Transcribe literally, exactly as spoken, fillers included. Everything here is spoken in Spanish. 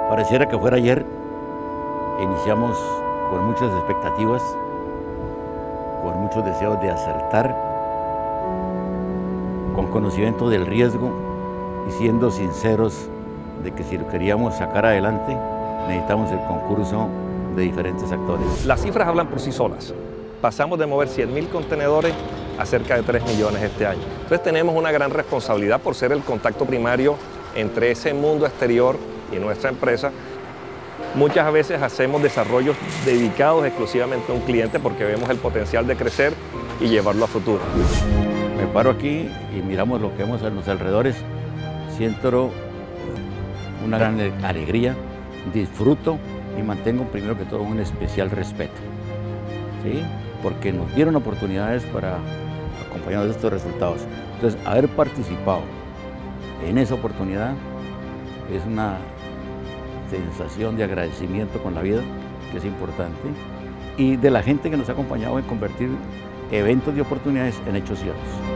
Pareciera que fuera ayer, iniciamos con muchas expectativas, con muchos deseos de acertar, con conocimiento del riesgo y siendo sinceros de que si lo queríamos sacar adelante, necesitamos el concurso de diferentes actores. Las cifras hablan por sí solas. Pasamos de mover cien mil contenedores a cerca de tres millones este año. Entonces tenemos una gran responsabilidad por ser el contacto primario entre ese mundo exterior y nuestra empresa. Muchas veces hacemos desarrollos dedicados exclusivamente a un cliente porque vemos el potencial de crecer y llevarlo a futuro. Me paro aquí y miramos lo que vemos a los alrededores, siento una gran alegría, disfruto y mantengo primero que todo un especial respeto, ¿sí? Porque nos dieron oportunidades para acompañarnos de estos resultados. Entonces, haber participado en esa oportunidad es una sensación de agradecimiento con la vida, que es importante, y de la gente que nos ha acompañado en convertir eventos de oportunidades en hechos ciertos.